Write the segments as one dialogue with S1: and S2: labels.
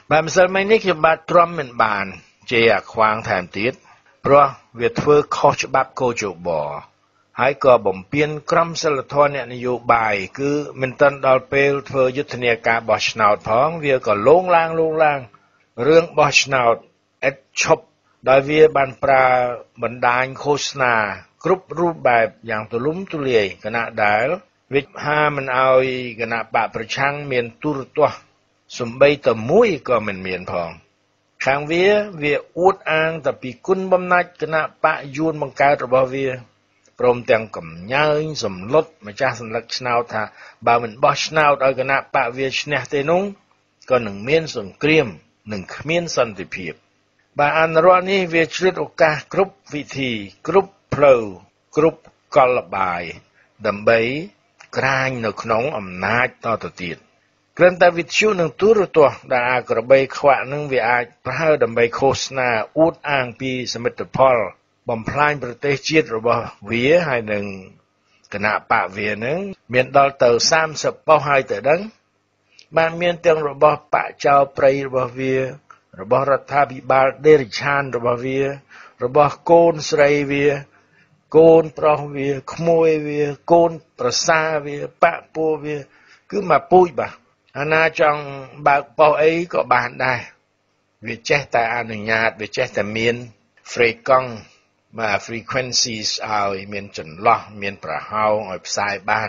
S1: Bà mình sợ mấy nick cho bà Trump mình bàn chê khoang thèm tiết. Bro, việc thưa khó cho bạp cô chủ bỏ. Hãy có bổng biên crom sẽ là thua nẹ nụ bài cứ mình tân đòi bèo thưa dứt thân cả bỏ nào phóng việc có lông lang. Rương bỏ nào ít chốc đòi việc bàn pra bẩn đàn khô sna group rút bài dạng tù lúng tù liề cái nạ đáy. Việc ha mình ao cái nạ bạ bà chăng miền tu rụt tòa. Xùm bây tầm mũi có mình miền phòng. Khang việc út an tập bị cún bấm nách cái nạ bạ dùn bằng cái rồi bao việc. Prom tiếng cầm nhai xùm lốt mà cha xâm lắc nào thà bà mình bỏ nào ở cái nạ bạ việc nè tê nung. Có nâng miên xùm kriêm, nâng miên sân tì phiệp. Bà anh rõ ní việc truyết ổ ca group vị thị, group flow, group có lập bài. Đầm bấy, kranh nô knóng ẩm nách to tổ tiết. Gần ta vịt chú nâng tú rô tòa đã có bay khóa nâng vì ai phá đầm bay khô sna út ang pi sa mít Paul bầm planh bờ tê chiết rồi bà vía hay nâng cái nạ bạ vía nâng miền đo tờ sam sập bao hai tờ đấng bạn miền tiếng rồi bà bạ chào prey rồi bà vía rồi bà rát tha bị bà đê rì chan rồi bà vía rồi bà côn srei vía côn pro vía khmôi vía côn prasa vía bạ po vía cứ mà pui bà anh trong bạc bao ấy có bạn đây việc chết tại anh nhạt việc chết tại miền frequency mà frequencies ở miền trần lo miền bờ hao ở sai ban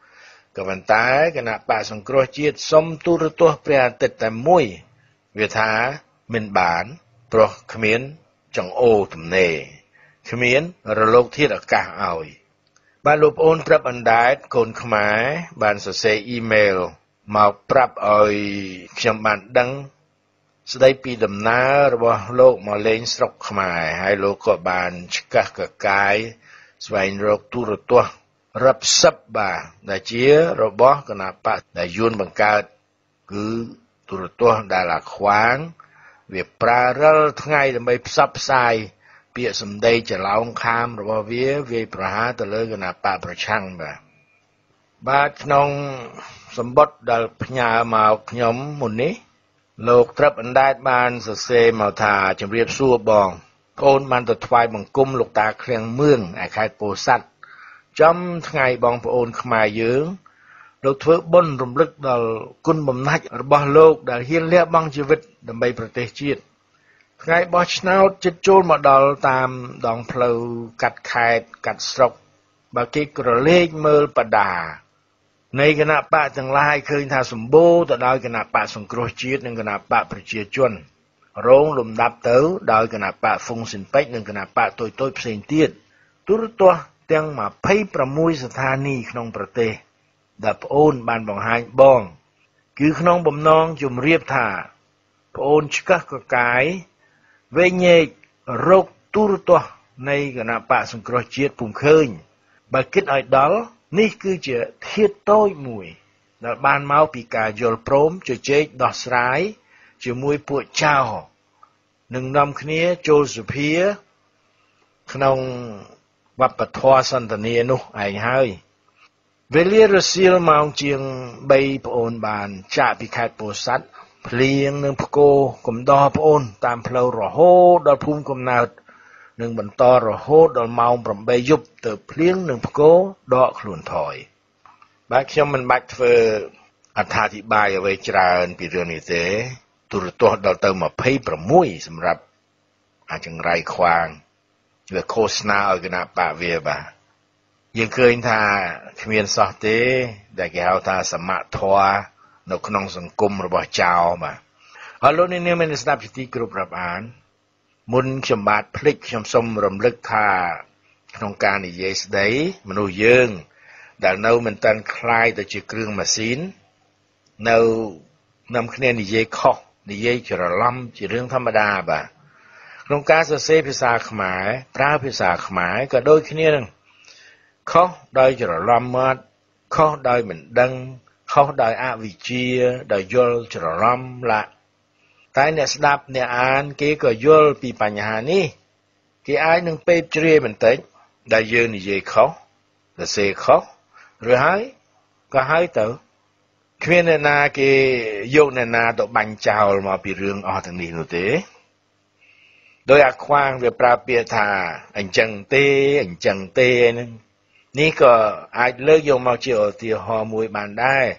S1: cái vấn đề cái nạp bà song cro chiết xóm tu rô tua prea tết tại mũi việc thá miền bản pro miền trong ô tụm nề miền rồi lộc thiết ở cả ỏi bà lụp ôn prep anh đái cồn khmái bạn sẽ say email mà prap ơiខ្ញុំបានដឹងស្ដីពីដំណើររបស់លោកមកលេងស្រុកខ្មែរហើយលោកក៏បានឆ្កាស់កកាយស្វែងរកទូរទស្សន៍រាប់សិបបាទដែលជារបស់គណបកដែលយួនបង្កើតគឺទូរទស្សន៍ដែលអាខ្វាងវាប្រើរាល់ថ្ងៃដើម្បីផ្សព្វផ្សាយពាក្យសម្ដីច្រឡោមខាមរបស់វាវាយប្រហារទៅលើគណបកប្រឆាំងបាទក្នុងសម្បត្តិដែលផ្ញើមកខ្ញុំមុននេះលោកត្រឹបអណ្ដែតបានសរសេរមកថាជំរាបសួរបងប្អូនបានទៅថ្វាយបង្គំលោកតាឃ្លាំងមឿងឯខេត្តពោធិ៍សាត់ចំថ្ងៃបងប្អូនខ្មែរយើងលោកធ្វើបុណ្យរំលឹកដល់គុណបំណាច់របស់លោកដែលហ៊ានលះបង់ជីវិតដើម្បីប្រទេសជាតិថ្ងៃបោះឆ្នោតជិតចូលមកដល់តាមដងផ្លូវកាត់ខេត្តកាត់ស្រុកបើគេក្រឡេកមើលបដានៃគណៈបកទាំងឡាយឃើញថាសម្បូរទៅដោយគណៈបកសង្គ្រោះជាតិនិងគណៈបកប្រជាជនរងលំដាប់ទៅដោយគណៈបកហ្វុងស៊ិនប៉ិចនិងគណៈបកតូចៗផ្សេងទៀតទូរទស្សន៍ទាំង26ស្ថានីយ៍ក្នុងប្រទេសដែលប្អូនបានបង្ហាញបងគឺក្នុងបំណងជម្រាបថាប្អូនឆ្កឹះកកាយវែងញែករោគទូរទស្សន៍នៃគណៈបកសង្គ្រោះជាតិពុំឃើញបើគិតឲ្យដល់នេះគឺជាធាតុតូចមួយដែលបានមកពីការយល់ព្រមជជែកដោះស្រាយជាមួយពួកចៅនឹងនាំគ្នាចូលសភាក្នុងវប្បធម៌សន្តានានោះឯងហើយវេលារសៀលម៉ោងជាង3ប្អូនបានចាក់ពីខេត្តពោធិ៍សាត់ភ្លៀងនិងផ្គរកំដរប្អូនតាមផ្លូវរហូតដល់ភូមិកំណើតនឹងបន្តរហូតដល់ម៉ោង8យប់ទៅភ្លៀងនិងផ្គរដកខ្លួនថយបាទខ្ញុំមិនបាច់ធ្វើអត្ថាធិប្បាយអ្វីច្រើនពីរឿងនេះទេទូរទស្សន៍ដល់ទៅ26សម្រាប់អាចង្រៃខ្វាងវាឃោសនាឲ្យគណៈបកវាបាទយើងឃើញថាគ្មានសោះទេដែលគេហៅថាសមធម៌នៅក្នុងសង្គមរបស់ចៅបាទហើយលោកនាងមានស្ដាប់ជាទីគោរពរាប់អានមុនខ្ញុំបាទភ្លេចខ្ញុំសូមរំលឹកថាក្នុងការនិយាយស្ដីមនុស្សយើងដែលនៅមិនតាន់คล้ายទៅជាគ្រឿងម៉ាស៊ីននៅនាំគ្នានិយាយខុសនិយាយច្រឡំជារឿងធម្មតាបាទក្នុងការសរសេរភាសាខ្មែរប្រើភាសាខ្មែរក៏ដូចគ្នានឹងខុសដោយច្រឡំមាត់ខុសដោយមិនដឹងខុសដោយអវិជ្ជាដោយយល់ច្រឡំឡាក់តែអ្នកស្ដាប់អ្នកអានគេក៏យល់ពីបញ្ហានេះគេអាចនឹងពេបជ្រាយបន្តិចដែលយើងនិយាយខុសសរសេរខុសឬហើយក៏ហើយទៅ Khuyên na cái dụ na tụ bánh chào mà bị rương ở thằng này nữa thế. Đôi khoang về pra bia thà anh chẳng tê ní có ai lỡ dùng mau chịu thì họ mùi bàn đai.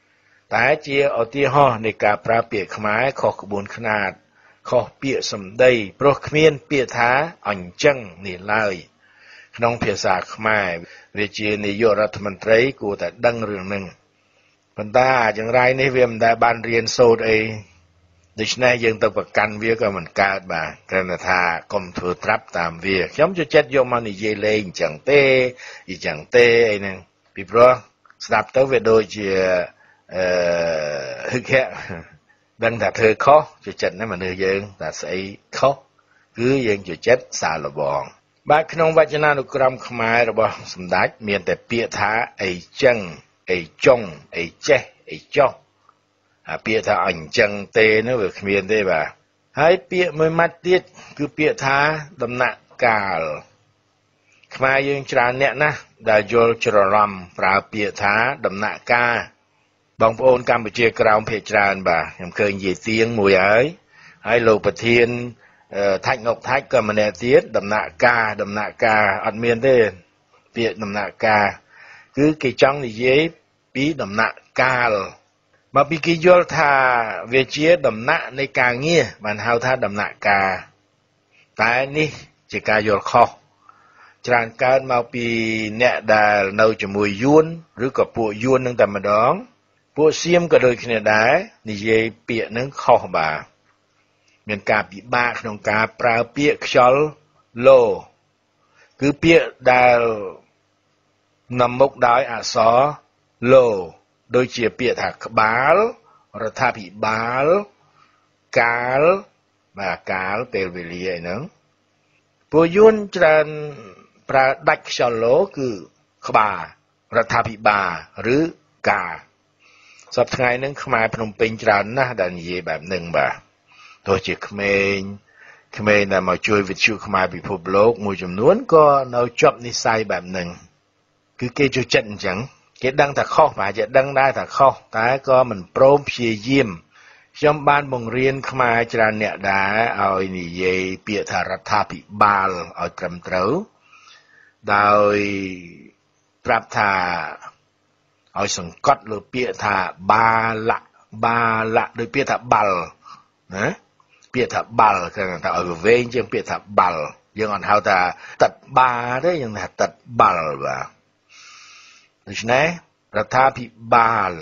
S1: Tại chia ở tia họในการปราเปียขมายขอกระบวนขนาดขอเปียสำได้โปรขมิ้นเปียท้าอ่อนจังนี่เลยน้องเพียสาขมายเวจีนายกรัฐมนตรีกูแต่ดังเรื่องหนึ่งปัญตาอย่างไรในเวียมได้บ้านเรียนโซดดิฉันยังต้องประกันเวียก็เหมือนกันบ่ากระนาทากรมถูทรัพย์ตามเวียย้อมจะจัดโยมมันเยเลงจังเต้อีจังเต้ไอ้นั่นปีเพราะสนับตัวเวโดยเจียฮึกแค่ดังแต่เธอเขาจะจัดนั่นมันเธอยังแต่ใส่เขาคือยังจะจัดสารบองบางขนมวัจนานุกรรมขมายระบสมดักมีแต่เปียท้าไอ้จังไอ้จงไอ้เจ๊ไอ้จ้องเปียท้าอ่อนจังเตนะเวกเมียนได้บ่าให้เปียมือมัดติดคือเปียท้าดำหนักกาลขมายยังจราเนี่ยนะดาโยลจรรำปราเปียท้าดำหนักกาบางโอนกัมพูชีกราวเพจานบ่ายังเคยยีเตียงมวยให้โลกประเทียนทักงกทักก็มาแนเตียดำหนักกาอัดเมียนได้เปียดำหนักกาคือกิจังนี่เย่ปีดำหนักกาลมาปีกิโยลทาเวเชียดำหนักในกาเงี้ยมันเฮาท่าดำหนักกาแต่นี่จะกาโยลคอจานการมาปีเนี่ยได้เราจะมวยยุนหรือกับปูยุนตั้งแต่มาดองพวกเสียมก็โดยขนาดได้นี่เย่เปียนึงเข้าบ่าเมียนกาปีบ้าขนมกาปลาเปียกชอลโลคือเปียได้นำมุกได้อาสอโลโดยเฉียเปียถักบาลรัฐพิบาลกาลมากาลเปลวิลีไอ้นั่งพวกยุนจานปลาดักชอลโลคือขบารัฐพิบาหรือกาสับไงนึงขมายพนมเป็นจานนะดันเย่แบบหนึ่งบ่าตัวเจ้าขมายน่ะมาช่วยวิจุขมายพิภพโลกมวยจำนวนก็เราจบนิสัยแบบหนึ่งคือเกจูจันจังเกดังแต่ข้อมาจะดังได้แต่ข้อแต่ก็มันโปรมเพียยิ้มชมบ้านบงเรียนขมายจานเนี่ยได้เอานี่เย่เปียธารัฐพิบาลเอาจำเต้าโดยปรับธาเอาสังกัดหรือเปียธาบาละโดยเปียธาบัลนะเปียธาบัลคือแต่เอาเวงจังเปียธาบัลยังอ่อนเฮาแต่ตัดบาได้ยังแต่ตัดบัลว่ะดังนั้นรัฐพิบาล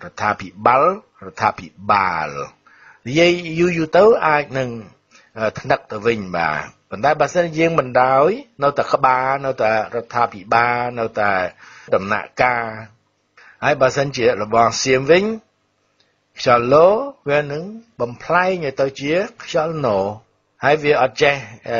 S1: ยี่อยู่เต้าไอ้หนึ่งถนัดตะวิญบ่าปัจจัยบาสิยังมันดาวเราแต่ขบาเราแต่รัฐพิบาลเราแต่ดำหนักกาให้บาสิเจระบองเสียมวิ่งชอลโลเวนึงบำพลายอย่างตัวเจี๊ยชอลโนให้เวอเจ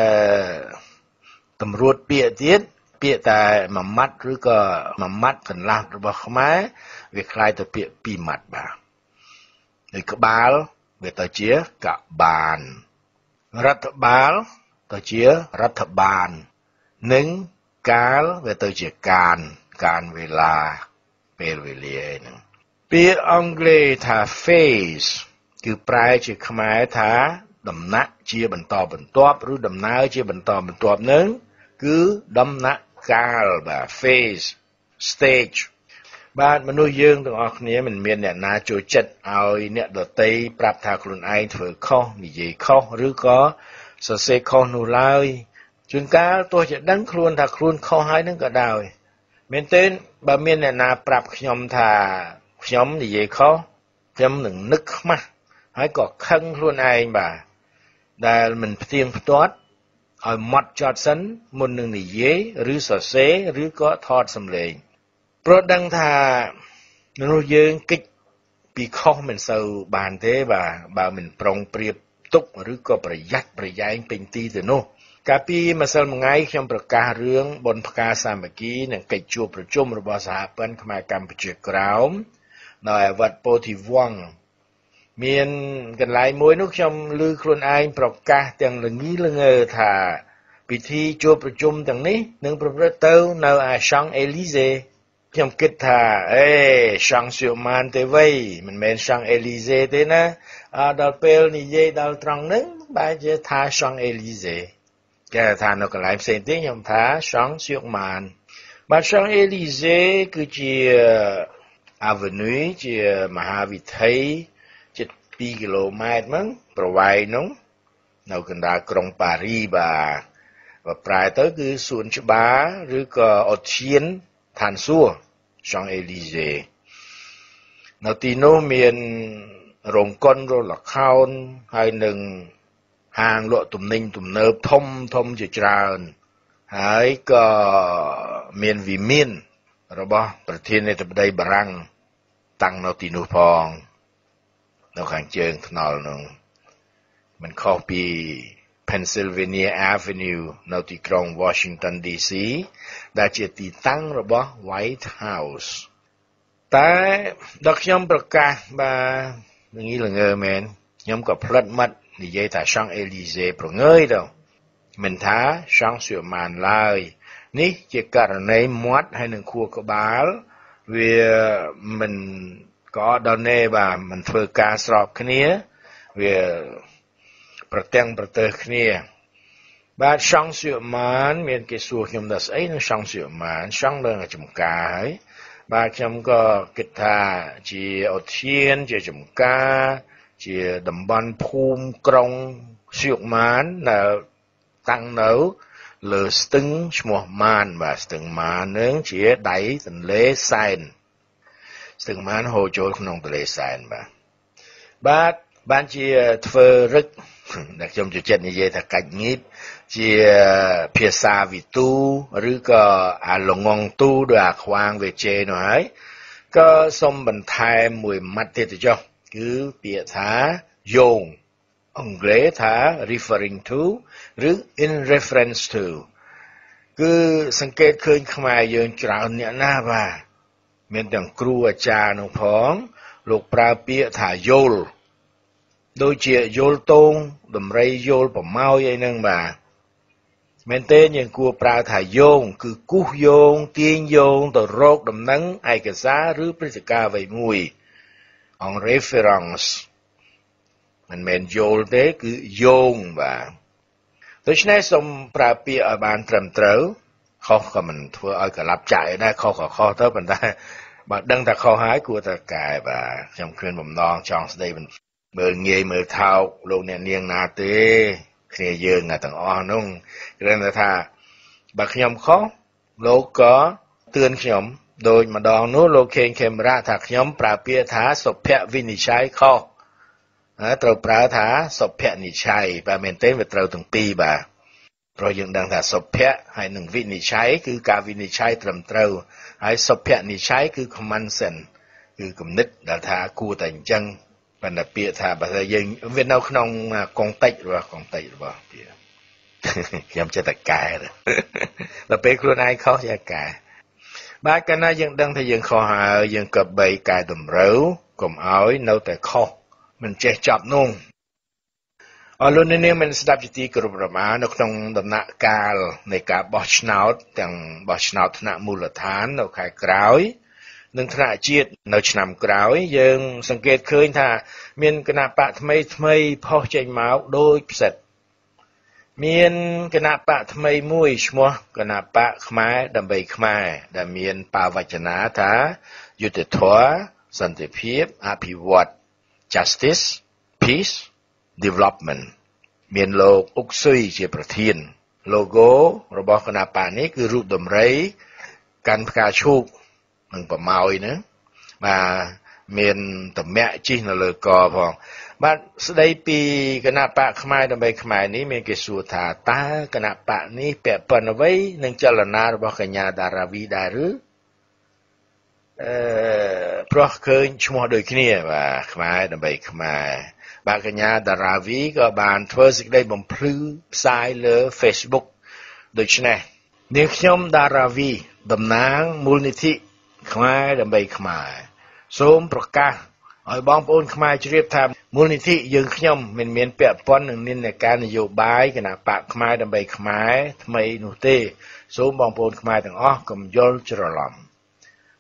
S1: ตำรวจเปียติดเปียแต่มามัดหรือก็มามัดกันลาหรือบ่ขมายเวคลายตัวเปียปีมัดบ่าในกบาลเวตัวเจี๊ยกับบานรัฐบาลตัวเจี๊ยรัฐบาลหนึ่งกาลเวตัวเจี๊ยการเวลาเปลเวลีหนึ่งเปียอังกฤษท่าเฟสคือปลายเจี๊ยขมายท่าดำนักเจี๊ยบรรทอบรรทบหรือดำน้าเจี๊ยบรรทอบรรทบหนึ่งคือดำนักกาลแบบเฟสสเตจบ้านมนุษย์ยืงตรงออกนี้มันเมียนเนี่ยนาโจจัดเอาเนี่ยดตีปรับทางคนไอเถื่อข้อมีเย่ข้อหรือก็สเสกข้อนูไลจนก้าตัวจะดังครูนถ้าครูนข้อหายนั่งก็ได้เมียนเต้นบะเมียนเนี่ยนาปรับขยมท่าขยมมีเย่ข้อขยมหนึ่งนึกมาให้ก็ขังครูนไอบ่าได้มันเตียงพอดเอามัดจอดสันมุนหนึ่งนี่เย่หรือสเสหรือก็ทอดสำเร็จโปรดดังท่ามนุษย์ยืงกิจปีข้อมันเศร้าบานเทบ่ามันปรองเปรียบตุกหรือก็ประหยัดเป็นตีแต่โนกาปีมาเศร้าไงขยมประกาศเรื่องบนพกาสามัคคีนั่งกิจจูประชุมระบสหพันธ์ขมายกัมพูชีกราวหน่อยวัดโพธิวังเมียนกันหลายมวยนุกชมลือครุนไอประกาศอย่างหลังนี้ละเงอท่าพิธีจูประชุมต่างนี้หนึ่งประพฤติเต้าในอาชังเอลิเซจខ្ញុំគិតថាសង់សៀវម៉ានទេវៃមិនមែនសង់អេលីសេទេណាដល់ពេលនិយាយដល់ត្រង់ហ្នឹងបែរជាថាសង់អេលីសេគេថានៅកន្លែងផ្សេងទៀតខ្ញុំថាសង់សៀវម៉ានបាទសង់អេលីសេគឺជា avenue ជាមហាវិថីជិត2គីឡូម៉ែត្រហ្នឹងប្រវែងហ្នឹងនៅកណ្ដាលក្រុងប៉ារីបាទប្រែទៅគឺសួនច្បារឬក៏ឧទ្យានឋានសួគ៌សង់អេលីសេនៅទីនោះមានរោងកុនរលខោនហើយនឹងហាងលក់ទំនិញទំនើបធំជាច្រើនហើយក៏មានវិមានរបស់ប្រធានាធិបតីបារាំងតាំងនៅទីនោះផងនៅខាងជើងថ្នល់នោះมันខុសពី Pennsylvania Avenue នៅទីក្រុង Washington DC ដែលជាទីតាំងរបស់ White House តែដល់ខ្ញុំប្រកាសបាទងីល្ងើមែនខ្ញុំក៏ផ្លិតមាត់និយាយថា Champs Élysées ប្រងើយទៅមិនថា Champs sur Marne ឡើយនេះជាករណីមាត់ហើយនឹងខួរក្បាលវាមិនក៏ដល់ណែបាទមិនធ្វើការស្របគ្នាវាប្រទាំងប្រទើគ្នាបាទ Champs sur Marne មានគេសួរខ្ញុំថាស្អីនឹង Champs sur Marne ចង់លើចំការហើយបាទខ្ញុំក៏គិតថាជាឧទ្យានជាចំការជាតំបន់ភូមិក្រុងសៀកម៉ានដែលតាំងនៅលើស្ទឹងឈ្មោះម៉ានបាទស្ទឹងម៉ាននឹងជាដៃទន្លេសែនស្ទឹងម៉ានហូរចូលក្នុងទន្លេសែនបាទបានជាធ្វើរឹកដែលខ្ញុំចូលចិត្តនិយាយថាកាច់ងៀតជាភាសាវិទូឬក៏អាលងងទូដោយអាខ្វាងវាជេនោះហើយក៏សូមបន្ថែមមួយម៉ាត់ទៀតទៅចុះគឺពាក្យថាយោងអង់គ្លេសថា referring to ឬ in reference to គឺសង្កេតឃើញខ្មែរយើងច្រើនអ្នកណាបាទមានទាំងគ្រូអាចារ្យនោះផងលោកប្រើពាក្យថាយល់ដូចជាយល់តងដំរីយល់ប្រម៉ោយអីហ្នឹងបាទមែនទេយើងគួរប្រើថាយោងគឺគូសយោងទាញយោងទៅរកដំណឹងឯកសារឬព្រឹត្តិការណ៍អ្វីមួយen référence មិនមែនយល់ទេគឺយោងបាទដូច្នេះសូមប្រើពាក្យឲ្យបានត្រឹមត្រូវខុសក៏មិនធ្វើឲ្យកលាប់ចាក់ឯដែរខុសក៏ខុសទៅប៉ុន្តែបើដឹងថាខុសហើយគួរតែកែបាទខ្ញុំគ្មានបំណងចង់ស្ដីមើលងាយមើលថោកលោកអ្នកនាងណាទេគ្នាយើងទាំងអស់នោះគ្រាន់តែថាបើខ្ញុំខុសលោកក៏ទឿនខ្ញុំដូចម្ដងនោះលោកខេងខេមរៈថាខ្ញុំប្រើពាក្យថាសុភវិនិច្ឆ័យខុសត្រូវប្រើថាសុភនិច្ឆ័យបាទមែនទេវាត្រូវទាំងពីរបាទព្រោះយើងដឹងថាសុភៈហើយនឹងវិនិច្ឆ័យគឺការវិនិច្ឆ័យត្រឹមត្រូវហើយសុភនិច្ឆ័យគឺ common sense គឺគំនិតដែលថាគួរតែអញ្ចឹងប៉ុន្តែពាក្យថាបើយើងវានៅក្នុងកងតិចរបស់ពាក្យខ្ញុំចេះតែកែដល់ពេលខ្លួនឯងខុសចេះកែបាទកាលណាយើងដឹងថាយើងខុសហើយយើងក៏បីកែតម្រូវកុំឲ្យនៅតែខុសមិនចេះចប់នោះអរលោកអ្នកនាងមានស្ដាប់ជាទីគោរពប្រមាណនៅក្នុងដំណាក់កាលនៃការបោះឆ្នោតទាំងបោះឆ្នោតថ្នាក់មូលដ្ឋាននៅខែក្រោយនិងថ្នាក់ជាតិនៅឆ្នាំក្រោយយើងសង្កេតឃើញថាមានគណៈបកថ្មីផុសចេញមកដូចផ្សិតមានគណៈបកថ្មីមួយឈ្មោះគណៈបកខ្មែរដើម្បីខ្មែរដែលមានបាវចនាថាយុត្តិធម៌សន្តិភាពអភិវឌ្ឍ Justice Peace Development មានលោកអុកស៊ុយជាប្រធាន logo របស់គណៈបកនេះគឺរូបដំរីកាន់ផ្កាឈូកនឹងប្រម៉ោយណាបាទមានតម្រាក់ជិះនៅលើកផងបាទស្ដីពីគណៈបកខ្មែរដើម្បីខ្មែរនេះមានគេសួរថាតើគណៈបកនេះពាក់ព័ន្ធអ្វីនឹងចលនារបស់កញ្ញាតារាវីដែរឬព្រោះឃើញឈ្មោះដូចគ្នាបាទខ្មែរដើម្បីខ្មែរបាទកញ្ញាតារាវីក៏បានធ្វើសេចក្តីបំភ្លឺផ្សាយលើ Facebook ដូច្នេះនាងខ្ញុំតារាវីតំណាងមូលនិធិខ្មែរដើម្បីខ្មែរសូមប្រកាសឲ្យបងប្អូនខ្មែរជ្រាបថាមូលនិធិយើងខ្ញុំមិនមានពាក់ព័ន្ធនឹងនិន្នាការនយោបាយគណៈបកខ្មែរដើម្បីខ្មែរថ្មីនោះទេសូមបងប្អូនខ្មែរទាំងអស់កុំយល់ច្រឡំ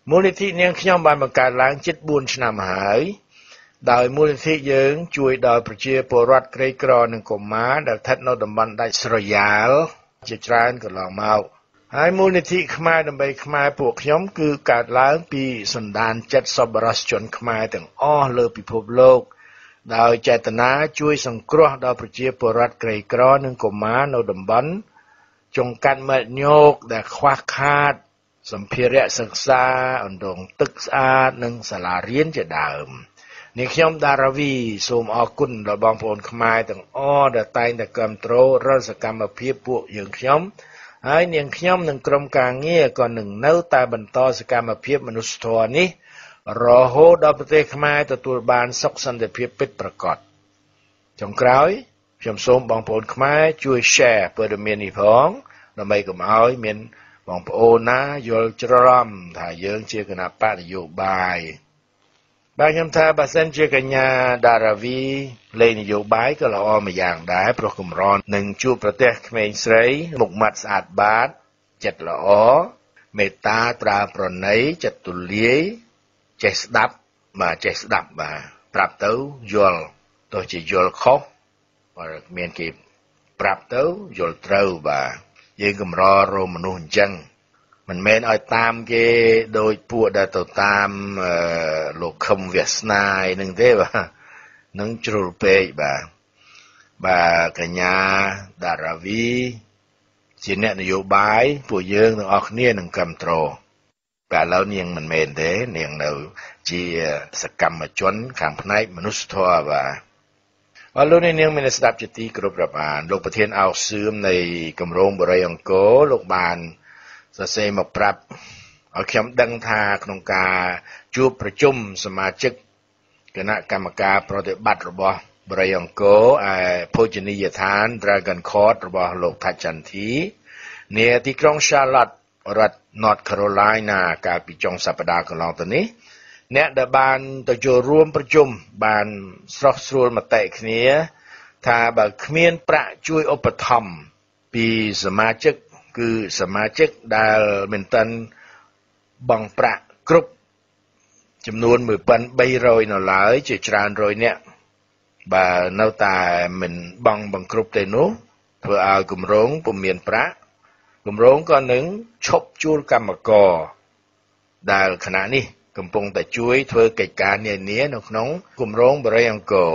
S1: មូលនិធិនាងខ្ញុំបានបង្កើតឡើងជិត4ឆ្នាំហើយដោយមូលនិធិយើងជួយដល់ប្រជាពលរដ្ឋក្រីក្រនិងកុមារដែលស្ថិតនៅតំបន់ដាច់ស្រយាលជាច្រើនកន្លងមកហើយមូលនិធិខ្មែរដើម្បីខ្មែរពួកខ្ញុំគឺកើតឡើងពីសន្តានចិត្តសប្បុរសជនខ្មែរទាំងអស់លើពិភពលោកដោយចេតនាជួយសង្គ្រោះដល់ប្រជាពលរដ្ឋក្រីក្រនិងកុមារនៅតំបន់ចុងកាត់មែកញោកដែលខ្វះខាតសម្ភារៈសិក្សាអណ្ដូងទឹកស្អាតនិងសាលារៀនជាដើមនាងខ្ញុំដារាវីសូមអរគុណដល់បងប្អូនខ្មែរទាំងអស់ដែលតែងតែគាំទ្ររាល់សកម្មភាពពួកយើងខ្ញុំហើយនាងខ្ញុំនិងក្រុមការងារក៏នឹងនៅតែបន្តសកម្មភាពមនុស្សធម៌នេះរហូតដល់ប្រទេសខ្មែរទទួលបានសុខសន្តិភាពពិតប្រាកដចុងក្រោយខ្ញុំសូមបងប្អូនខ្មែរជួយ share ព័ត៌មាននេះផងដើម្បីកុំឲ្យមានបងប្អូនណាយល់ច្រឡំថាយើងជាគណៈបកនយោបាយបាទខ្ញុំថាបើសិនជាកញ្ញាដារាវីលេងនយោបាយក៏ល្អមួយយ៉ាងដែរព្រោះកម្រនឹងជួបប្រទេសក្មេងស្រីមុខមាត់ស្អាតបាតចិត្តល្អមេត្តាត្រាប្រណីចិត្តទូលាយចេះស្ដាប់បាទប្រាប់ទៅយល់ទោះជាយល់ខុសបើមានគេប្រាប់ទៅយល់ត្រូវបាទយើងកម្ររោមមនុស្សអញ្ចឹងមិនមែនឲ្យតាមគេដោយពួកដែលទៅតាមលោកខឹមវាសនាឯនឹងទេបាទនឹងជ្រុលពេកបាទកញ្ញាដារាវីជាអ្នកនយោបាយពួកយើងទាំងអស់គ្នានឹងគ្រប់គ្រងតែឥឡូវនាងមិនមែនទេនាងនៅជាសកម្មជនខាងផ្នែកមនុស្សធម៌បាទអរលោកនាងមានស្ដាប់ជាទីគោរពរាប់អានលោកប្រធានអោសសឿមនៃគម្រោងបរិយអង្គរលោកបានសរសេរមកប្រាប់ឲ្យខ្ញុំដឹងថាក្នុងការជួបប្រជុំសមាជិកគណៈកម្មការប្រតិបត្តិរបស់បរិយអង្គរឯភោជនីយដ្ឋាន Dragon Court របស់លោកថាច់ចន្ទធីនាទីក្រុង Charlotte រដ្ឋ North Carolina កាលពីចុងសប្តាហ៍កន្លងទៅនេះអ្នកដែលបានទៅចូលរួមប្រជុំបានស្រោះស្រួលមតិគ្នាថាបើគ្មានប្រាក់ជួយឧបត្ថម្ភពីសមាជិកគឺសមាជិកដែលមិនទាន់បង់ប្រាក់គ្រប់ចំនួន$1,300នៅឡើយជាច្រើនរយនាក់បើនៅតែមិនបង់គ្រប់ទេនោះធ្វើឲ្យគម្រោងពុំមានប្រាក់គម្រោងក៏នឹងឈប់ជួលកម្មករដែលខណៈនេះកំពុងតែជួយធ្វើកិច្ចការនានានៅក្នុងគម្រោងបរិយអង្គរ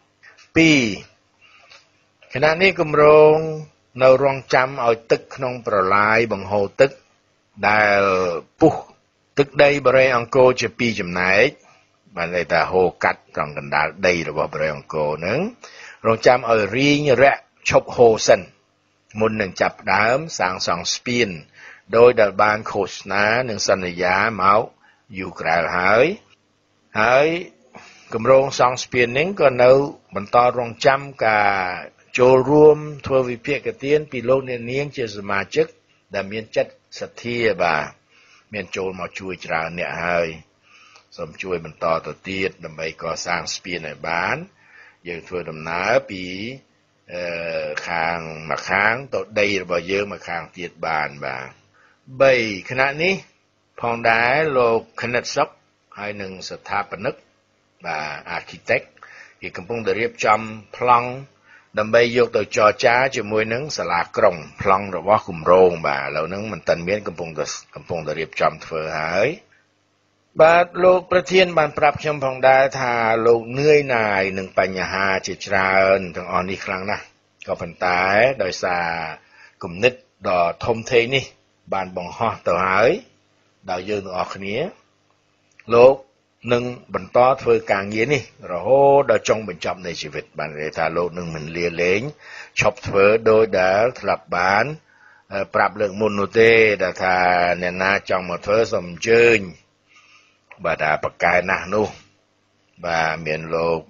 S1: 2ខណៈនេះគម្រោងនៅរងចាំឲ្យទឹកក្នុងប្រឡាយបង្ហូរទឹកដែលពុះទឹកដីបរិយអង្គរជា2ចំណែកបានន័យថាហូរកាត់ត្រង់កណ្ដាលដីរបស់បរិយអង្គរនឹងរងចាំឲ្យរីងរាក់ឈប់ហូរសិនមុននឹងចាប់ផ្ដើមសាងសង់ស្ពានដោយដែលបានឃោសនានិងសន្យាមកយូរក្រៅហើយគម្រោងសង់ស្ពាននេះក៏នៅបន្តរងចាំការចូលរួមធ្វើវិភាគទានពីលោកអ្នកនាងជាសមាជិកដែលមានចិត្តសទ្ធាបាទមានចូលមកជួយច្រើនអ្នកហើយសូមជួយបន្តទៅទៀតដើម្បីកសាងស្ពានឲ្យបានយើងធ្វើដំណើរពីខាងមួយខាងទៅដីរបស់យើងមួយខាងទៀតបានបាទ3ខណៈនេះផងដែរលោកខនិតសុខហើយនឹងស្ថាបនិកបាទ architect គេកំពុងតែរៀបចំប្លង់ដើម្បីយកទៅចរចាជាមួយនឹងសាលាក្រុងប្លង់របស់គម្រោងបាទឥឡូវហ្នឹងមិនទាន់មានកំពុងតែរៀបចំធ្វើហើយបាទលោកប្រធានបានប្រាប់ខ្ញុំផងដែរថាលោកនឿយណាយនឹងបញ្ហាជាច្រើនទាំងអស់នេះខ្លាំងណាស់ក៏ប៉ុន្តែដោយសារគំនិតដ៏ធំធេងនេះបានបង្ហោះទៅហើយដោយយើងទាំងអស់គ្នាលោកនឹងបន្តធ្វើការងារនេះរហូតដល់ចុងបញ្ចប់នៃជីវិតបានន័យថាលោកនឹងមិនលាលែងឈប់ធ្វើដោយដែលធ្លាប់បានប្រាប់លើកមុននោះទេដែលថាអ្នកណាចង់មកធ្វើសូមអញ្ជើញបាទថាប្រកែណាស់នោះបាទមានលោក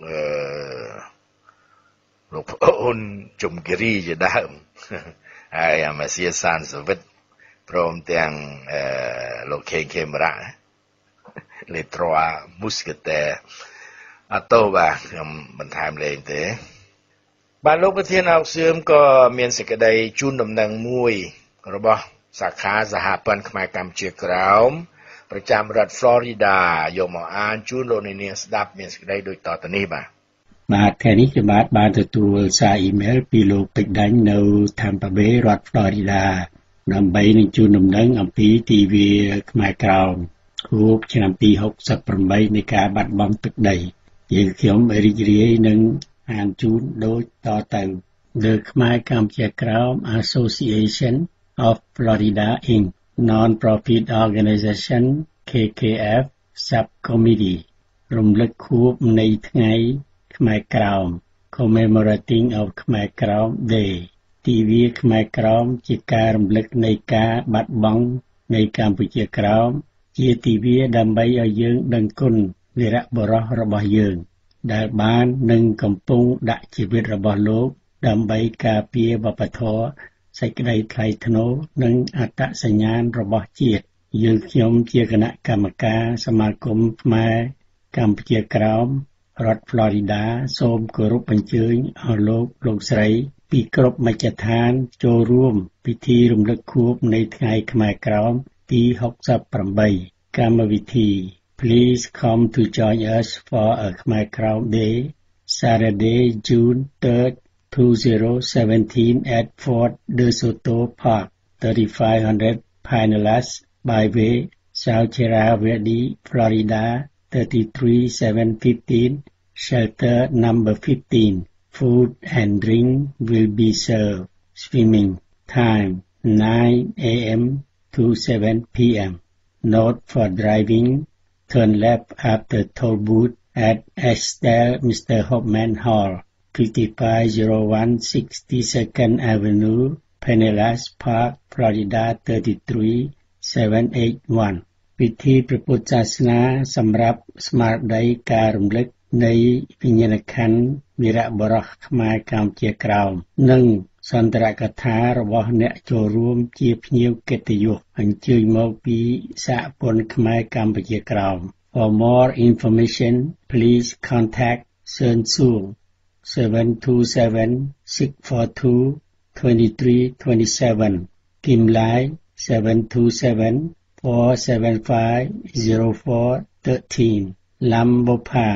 S1: ប្អូនជុំគិរីជាដើមហើយអាមាសៀសានសវិតព្រមទាំងលោកខេងខេមរៈles trois mousquetaires អត់ទោសបាទខ្ញុំបន្ថែមលេងទេបាទលោកប្រធានអោកសឿមក៏មានសេចក្តីជូនដំណឹងមួយរបស់សាខាសហព័ន្ធខ្មែរកម្ពុជាក្រោមប្រចាំរដ្ឋ Florida យកមកអានជូនលោកអ្នកនាងស្ដាប់មានសេចក្តីដូចតទៅនេះបាទ
S2: បាទថ្ងៃនេះខ្ញុំបានទទួលសារអ៊ីមែលពីលោកពេជ្រដាញ់នៅ Tampa Bay រដ្ឋ Florida ដើម្បីនឹងជូនដំណឹងអំពីទិវាខ្មែរក្រោមខួបឆ្នាំទី68នៃការបាត់បង់ទឹកដីយើងខ្ញុំរីករាយនឹងអានជូនដូចតទៅ The Khmer Kampuchea Kraum Association of Florida Inc. Non-profit organization KKF Subcommittee រំលឹកខួបនៃថ្ងៃខ្មែរក្រោម Commemorating of Khmer Krom Day ទិវាខ្មែរក្រោមជាការរំលឹកនៃការបាត់បង់នៃកម្ពុជាក្រោមជាទិវាដើម្បីឲ្យយើងដឹងគុណវីរបុរសរបស់យើងដែលបាននិងកំពុងដាក់ជីវិតរបស់លោកដើម្បីការពារវប្បធម៌សេចក្តីថ្លៃថ្នូរនិងអត្តសញ្ញាណរបស់ជាតិយើងខ្ញុំជាគណៈកម្មការសមាគមខ្មែរកម្ពុជាក្រោមរដ្ឋ Florida សូមគោរពអញ្ជើញឲ្យលោកស្រីពីគ្រប់មជ្ឈដ្ឋានចូលរួមពិធីរំលឹកខួបនៃថ្ងៃខ្មែរក្រោមទី68កម្មវិធី Please come to join us for a Khmer Krom Day Saturday June 3rd 2017 at Fort DeSoto Park 3500 Pinellas Byway South Chiravedi Florida 33715 Shelter number 15 Food and drink will be served. Swimming time 9 a.m. to 7 p.m. Note for driving, turn left after toll booth at Estelle Mr. Hoffman Hall, 5501 62nd Avenue, Pinellas Park, Florida 33781 ពិធីព្រះពុទ្ធសាសនាសម្រាប់ស្មារតីការរំលឹកនៃវិញ្ញាណក្ខន្ធវីរបុរសខ្មែរកម្ពុជាក្រោមនិងសន្ទរកថារបស់អ្នកចូលរួមជាភ្ញៀវកិត្តិយសអញ្ជើញមកពីសហព័ន្ធខ្មែរកម្ពុជាក្រោម For more information please contact Sơn Suong 727-642-2327 Kim Lai 727-475-0413 Lam Bopa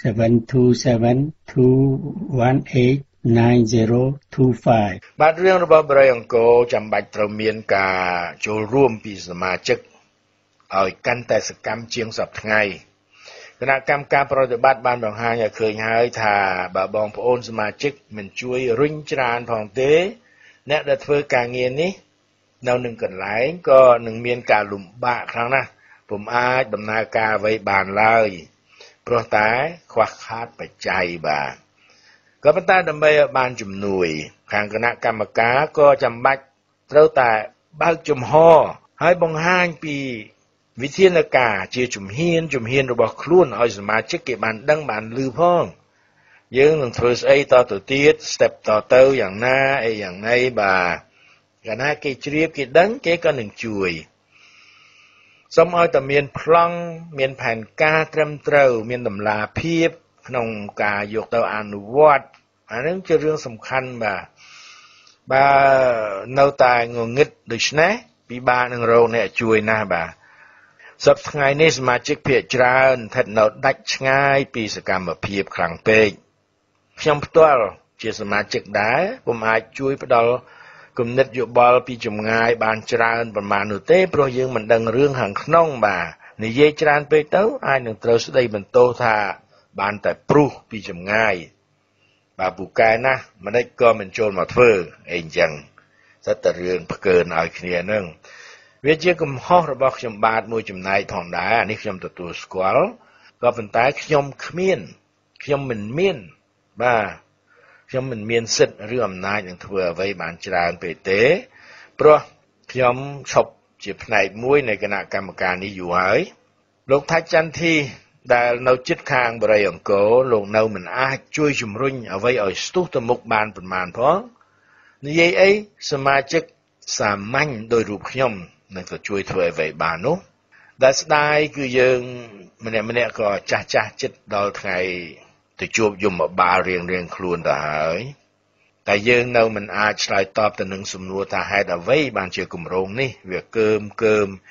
S2: 727-218-9025
S1: បាទរឿងរបស់បរិយអង្គរចាំបាច់ត្រូវមានការចូលរួមពីសមាជិកឲ្យកាន់តែសកម្មជាងសប្តាហ៍ថ្ងៃគណៈកម្មការប្រតិបត្តិបានបង្ហាញឲ្យឃើញហើយថាបើបងប្អូនសមាជិកមិនជួយរុញច្រានផងទេអ្នកដែលធ្វើការងារនេះនៅនឹងកន្លែងក៏នឹងមានការលំបាកខ្លាំងណាស់ពុំអាចដំណើរការអ្វីបានឡើយព្រោះតែខ្វះខាតបច្ច័យបាទក៏ប៉ុន្តែដើម្បីឲ្យបានជំនួយខាងគណៈកម្មការក៏ចាំបាច់ត្រូវតែបើកចំហហើយបង្ហាញពីវិធានការជាជំហានរបស់ខ្លួនឲ្យសមាជិកគេបានដឹងបានឮផងយើងនឹងធ្វើស្អីតទៅទៀត step តទៅយ៉ាងណាអីយ៉ាងណីបាទកាលណាគេជ្រាបគេដឹងគេក៏នឹងជួយសូមឲ្យតែមានប្លង់មានផែនការត្រឹមត្រូវមានតម្លាភាពក្នុងការយកទៅអនុវត្តអានឹងជារឿងសំខាន់បាទបើនៅតែងងឹតដូច្នេះពិបាកនឹងរកអ្នកជួយណាស់បាទសប្តាហ៍ថ្ងៃនេះសមាជិកភាគច្រើនស្ថិតនៅដាច់ឆ្ងាយពីសកម្មភាពខ្លាំងពេកខ្ញុំផ្ទាល់ជាសមាជិកដែរពុំអាចជួយផ្ដល់គំនិតយោបល់ពីចម្ងាយបានច្រើនប៉ុន្មាននោះទេព្រោះយើងមិនដឹងរឿងខាងក្នុងបាទនិយាយច្រើនពេកទៅអាចនឹងត្រូវស្ដីបន្ទោសថាបានតែព្រុសពីចម្ងាយបាទពូកែណាស់មិនដេចក៏មិនចូលមកធ្វើអីអញ្ចឹងសិតតែរឿងផ្កើនឲ្យគ្នានឹងវាជាកំហុសរបស់ខ្ញុំបាទមួយចំណែកផងដែរអានេះខ្ញុំទទួលស្គាល់ក៏ប៉ុន្តែខ្ញុំមិនមានបាទខ្ញុំមិនមានសិទ្ធិឬអំណាចនឹងធ្វើអ្វីបានច្រើនពេកទេព្រោះខ្ញុំឈប់ជាផ្នែកមួយនៃគណៈកម្មការនេះយូរហើយលោកថាច់ចន្ទធីដែលនៅជិតខាងបរិយអង្គរលោកនៅមិនអាចជួយជំរុញអ្វីឲ្យស្ទុះទៅមុខបានប៉ុន្មានផងនិយាយអីសមាជិកសាមញ្ញដោយរូបខ្ញុំនឹងក៏ជួយធ្វើអ្វីបាននោះដែលស្ដាយគឺយើងម្នាក់ក៏ចាស់ចិត្តដល់ថ្ងៃទៅជួបយមបាលរៀងខ្លួនទៅហើយតែយើងនៅមិនអាចឆ្លើយតបទៅនឹងសំណួរថាហេតុអ្វីបានជាគម្រោងនេះវាកើម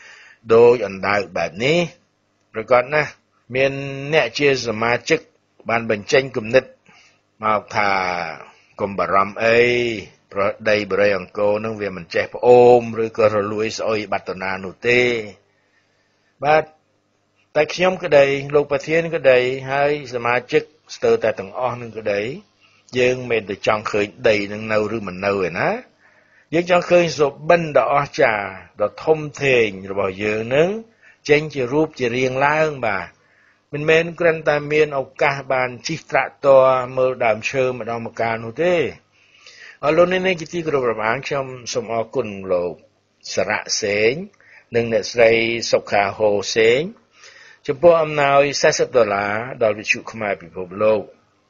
S1: đôi ẩn đạoแบบนี้rồi cònนะមានអ្នកជាសមាជិកបានបញ្ចេញគំនិតមកថាកុំបារម្ភអីប្រដីបរិយអង្គរនឹងវាមិនចេះផ្អូមឬក៏រលួយស្អុយបាត់តានោះទេបាទតែខ្ញុំក្តីលោកប្រធានក្តីហើយសមាជិកស្ទើរតែទាំងអស់នឹងក្តីយើងមិនទៅចង់ឃើញដីនឹងនៅឬមិននៅទេណាយើងចង់ឃើញសុបិនដ៏អស្ចារ្យដ៏ធំធេងរបស់យើងនឹងចេញជារូបជារាងឡើងបាទមិនមែនគ្រាន់តែមានឱកាសបានជិះត្រាក់ទ័រមើលដើមឈើម្ដងម្កាលនោះទេអរលោកនេះជាទីគោរពរាប់អានខ្ញុំសូមអរគុណលោកសារៈសេងនិងអ្នកស្រីសុខាហូសេងចំពោះអំណោយ$40ដល់វិទ្យុខ្មែរពិភពលោក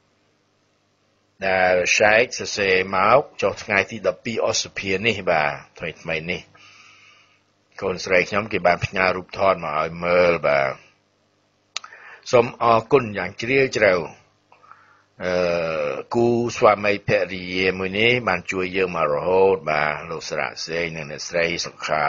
S1: ដែលឆែកសរសេរមកចុះថ្ងៃទី12ឧសភានេះបាទថ្មីនេះកូនស្រីខ្ញុំគេបានផ្ញើរូបថតមកឲ្យមើលបាទសូមអរគុណយ៉ាងជ្រាលជ្រៅគូស្វាមីភរិយាមួយនេះបានជួយយើងមករហូតបាទលោកសារៈសេងនិងអ្នកស្រីសុខា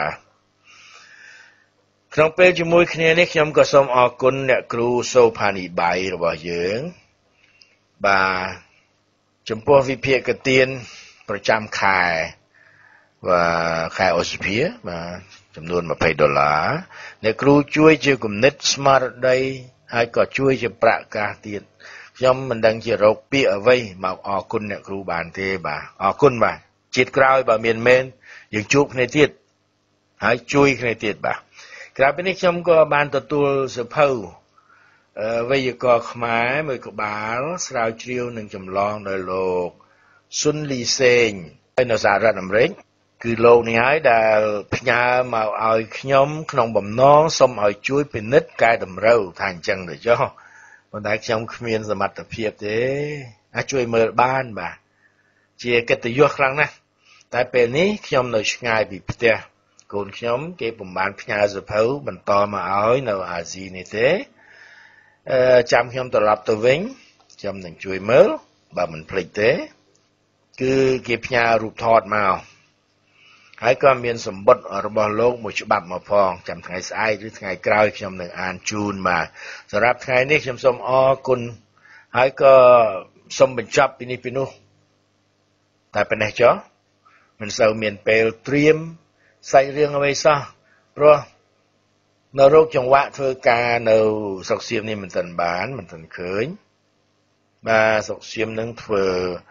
S1: ក្នុងពេលជាមួយគ្នានេះខ្ញុំក៏សូមអរគុណអ្នកគ្រូសូផានីបៃរបស់យើងបាទចំពោះវិភាគទានប្រចាំខែបាទខែឧសភាបាទចំនួន$20អ្នកគ្រូជួយជាគំនិតស្មារតីហើយក៏ជួយជាប្រាក់កាសទៀតខ្ញុំមិនដឹងជារកពាក្យអ្វីមកអរគុណអ្នកគ្រូបានទេបាទអរគុណបាទជាតិក្រោយបើមានមែនយើងជួបគ្នាទៀតហើយជួយគ្នាទៀតបាទក្រៅពីនេះខ្ញុំក៏បានទទួលសៀវភៅវេយ្យាករណ៍ខ្មែរមួយក្បាលស្រាវជ្រាវនឹងចម្លងដោយលោកស៊ុនលីសេងនៅសហរដ្ឋអាមេរិកគឺលោកនេះហើយដែលផ្ញើមកឲ្យខ្ញុំក្នុងបំណងសូមឲ្យជួយពិនិត្យកែតម្រូវថាអញ្ចឹងទៅចុះប៉ុន្តែខ្ញុំគ្មានសមត្ថភាពទេអាចជួយមើលបានបាទជាកិត្តិយសខ្លាំងណាស់តែពេលនេះខ្ញុំនៅឆ្ងាយពីផ្ទះកូនខ្ញុំគេពុំបានផ្ញើសៀវភៅបន្តមកឲ្យនៅអាស៊ីនេះទេចាំខ្ញុំត្រឡប់ទៅវិញខ្ញុំនឹងជួយមើលបើមិនភ្លេចទេគឺគេផ្ញើរូបថតមកហើយក៏មានសម្បត្តិរបស់លោកមួយច្បាប់មកផងចាំថ្ងៃស្អែកឬថ្ងៃក្រោយខ្ញុំនឹងអានជូនបាទសម្រាប់ថ្ងៃនេះខ្ញុំសូមអរគុណហើយក៏សូមបញ្ចប់ពីនេះពីនោះតែប៉ុណ្ណេះចុះមិនសូវមានពេលត្រៀមសាច់រឿងអ្វីសោះព្រោះនៅរោគចង្វាក់ធ្វើការនៅស្រុកសៀមនេះមិនទាន់ឃើញបាទស្រុកសៀមនឹងធ្វើ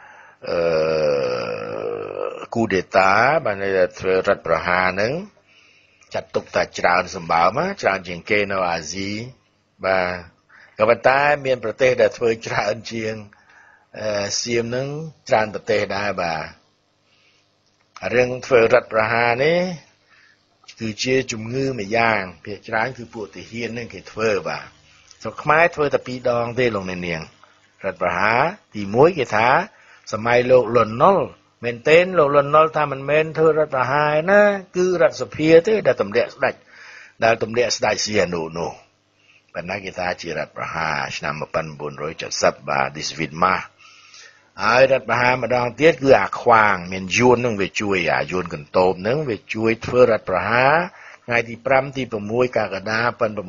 S1: គូដេតាបានធ្វើរដ្ឋប្រហារនឹងចាត់ទុកថាច្រើនសម្បើមច្រើនជាងគេនៅអាស៊ីបាទក៏ប៉ុន្តែមានប្រទេសដែលធ្វើច្រើនជាងសៀមនឹងច្រើនប្រទេសដែរបាទរឿងធ្វើរដ្ឋប្រហារនេះគឺជាជំងឺមួយយ៉ាងភាគច្រើនគឺពួកទាហាននឹងគេធ្វើបាទស្រុកខ្មែរធ្វើតែ2ដងទេលោកអ្នកនាងរដ្ឋប្រហារទី1គេថាសម័យលោកលន់នល់មែនទែនលោកលន់នល់ថាមិនមែនធ្វើរដ្ឋប្រហារណាគឺរដ្ឋសភាទេដែលទម្លាក់ស្ដេចសៀនុនោះប៉ុន្តែគេថាជារដ្ឋប្រហារឆ្នាំ1970បាទ This Vidma ហើយរដ្ឋប្រហារម្ដងទៀតគឺអាខ្វាងមានយួននឹងវាជួយអាយួនកន្ទោបនឹងវាជួយធ្វើរដ្ឋប្រហារថ្ងៃទី5ទី6កក្កដា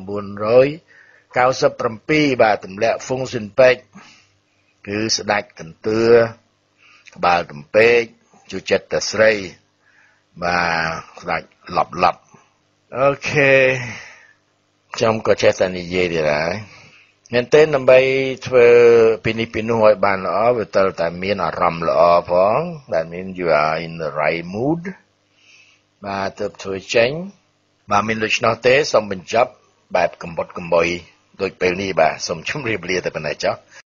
S1: 1997បាទទម្លាក់ហ្វុងស៊ិនប៉េកគឺស្ដេចកន្ទឿក្បាលទំពេកជួយចិត្តតែស្រីបាទស្ដេចឡប់អូខេខ្ញុំក៏ចេះតែនិយាយទៀតហើយមែនទែនដើម្បីធ្វើពីនេះពីនោះឲ្យបានល្អវាត្រូវតែមានអារម្មណ៍ល្អផង That means you are in the right mood បាទទើបធ្វើចេញបាទមានដូច្នោះទេសូមបញ្ចប់បែបកំបុតកំបុយដូចពេលនេះបាទសូមជម្រាបលាតែប៉ុណ្ណេះចុះ